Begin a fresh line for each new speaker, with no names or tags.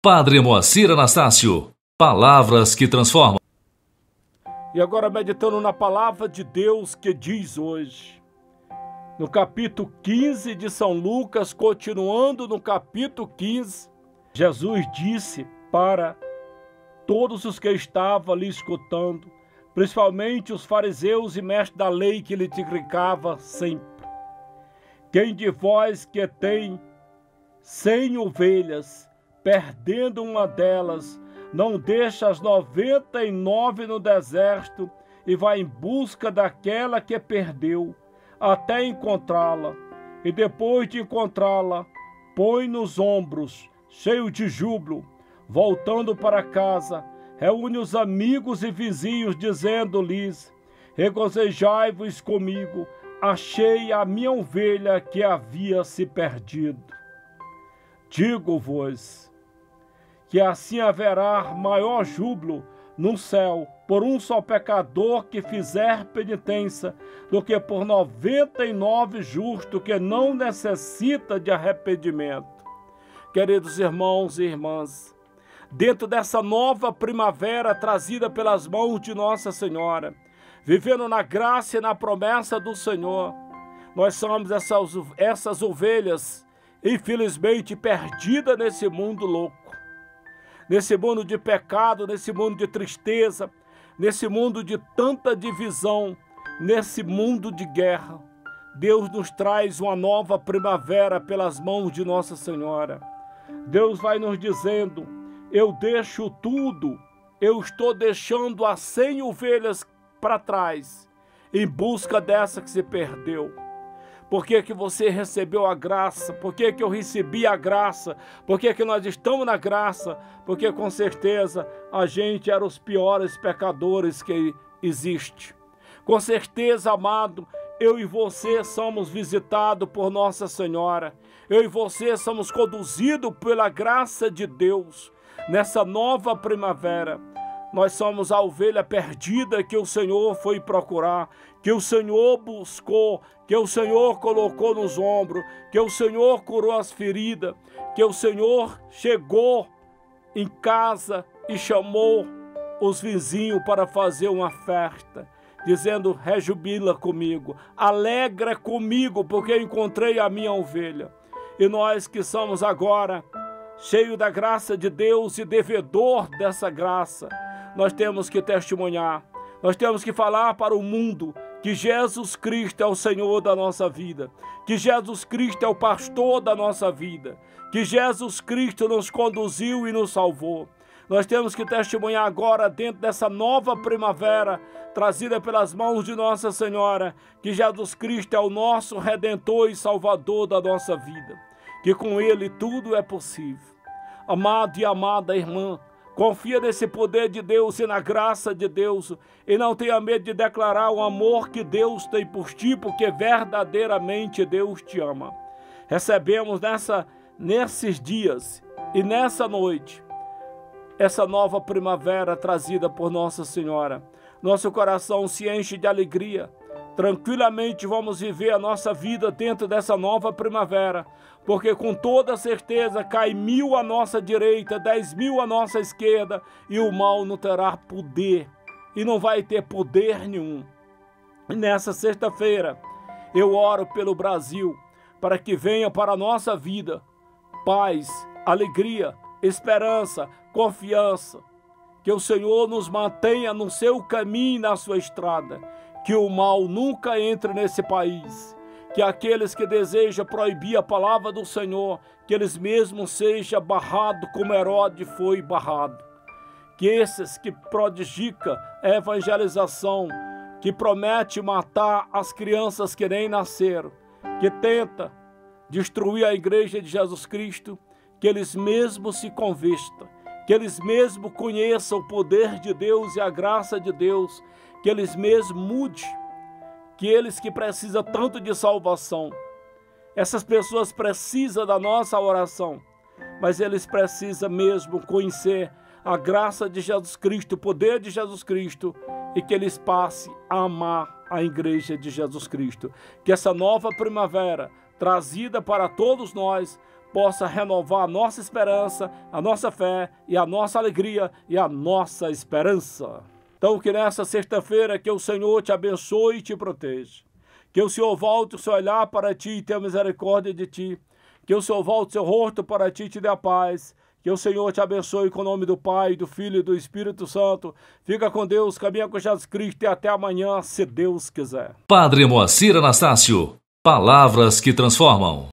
Padre Moacir Anastácio, palavras que transformam.
E agora meditando na palavra de Deus que diz hoje, no capítulo 15 de São Lucas, continuando no capítulo 15, Jesus disse para todos os que estavam ali escutando, principalmente os fariseus e mestres da lei que lhe criticavam sempre: quem de vós que tem 100 ovelhas, perdendo uma delas, não deixa as 99 no deserto e vai em busca daquela que perdeu, até encontrá-la, e depois de encontrá-la, põe nos ombros, cheio de júbilo, voltando para casa, reúne os amigos e vizinhos, dizendo-lhes: regozijai-vos comigo, achei a minha ovelha que havia se perdido. Digo-vos que assim haverá maior júbilo no céu por um só pecador que fizer penitência, do que por 99 justos que não necessita de arrependimento. Queridos irmãos e irmãs, dentro dessa nova primavera trazida pelas mãos de Nossa Senhora, vivendo na graça e na promessa do Senhor, nós somos essas ovelhas, infelizmente, perdidas nesse mundo louco, nesse mundo de pecado, nesse mundo de tristeza, nesse mundo de tanta divisão, nesse mundo de guerra. Deus nos traz uma nova primavera pelas mãos de Nossa Senhora. Deus vai nos dizendo: eu deixo tudo, eu estou deixando as 100 ovelhas para trás, em busca dessa que se perdeu. Por que que você recebeu a graça? Por que que eu recebi a graça? Por que que nós estamos na graça? Porque com certeza a gente era os piores pecadores que existe. Com certeza, amado, eu e você somos visitados por Nossa Senhora. Eu e você somos conduzidos pela graça de Deus. Nessa nova primavera, nós somos a ovelha perdida que o Senhor foi procurar, que o Senhor buscou, que o Senhor colocou nos ombros, que o Senhor curou as feridas, que o Senhor chegou em casa e chamou os vizinhos para fazer uma festa, dizendo: rejubila comigo, alegra comigo, porque eu encontrei a minha ovelha. E nós que somos agora cheio da graça de Deus e devedor dessa graça, nós temos que testemunhar, nós temos que falar para o mundo que Jesus Cristo é o Senhor da nossa vida, que Jesus Cristo é o pastor da nossa vida, que Jesus Cristo nos conduziu e nos salvou. Nós temos que testemunhar agora, dentro dessa nova primavera, trazida pelas mãos de Nossa Senhora, que Jesus Cristo é o nosso Redentor e Salvador da nossa vida, que com Ele tudo é possível. Amado e amada irmã, confia nesse poder de Deus e na graça de Deus, e não tenha medo de declarar o amor que Deus tem por ti, porque verdadeiramente Deus te ama. Recebemos nesses dias e nessa noite essa nova primavera trazida por Nossa Senhora. Nosso coração se enche de alegria. Tranquilamente vamos viver a nossa vida dentro dessa nova primavera, porque com toda certeza cai 1000 à nossa direita, 10.000 à nossa esquerda, e o mal não terá poder, e não vai ter poder nenhum. E nessa sexta-feira eu oro pelo Brasil, para que venha para a nossa vida paz, alegria, esperança, confiança, que o Senhor nos mantenha no seu caminho e na sua estrada, que o mal nunca entre nesse país, que aqueles que desejam proibir a palavra do Senhor, que eles mesmos sejam barrados como Herodes foi barrado, que esses que prodigam a evangelização, que promete matar as crianças que nem nasceram, que tenta destruir a igreja de Jesus Cristo, que eles mesmos se convertam, que eles mesmos conheçam o poder de Deus e a graça de Deus, que eles mesmos mudem, que eles que precisam tanto de salvação, essas pessoas precisam da nossa oração, mas eles precisam mesmo conhecer a graça de Jesus Cristo, o poder de Jesus Cristo, e que eles passem a amar a igreja de Jesus Cristo. Que essa nova primavera, trazida para todos nós, possa renovar a nossa esperança, a nossa fé e a nossa alegria e a nossa esperança. Então que nessa sexta-feira que o Senhor te abençoe e te proteja. Que o Senhor volte o seu olhar para ti e tenha misericórdia de ti. Que o Senhor volte o seu rosto para ti e te dê a paz. Que o Senhor te abençoe com o nome do Pai, do Filho e do Espírito Santo. Fica com Deus, caminha com Jesus Cristo e até amanhã, se Deus quiser.
Padre Moacir Anastácio, palavras que transformam.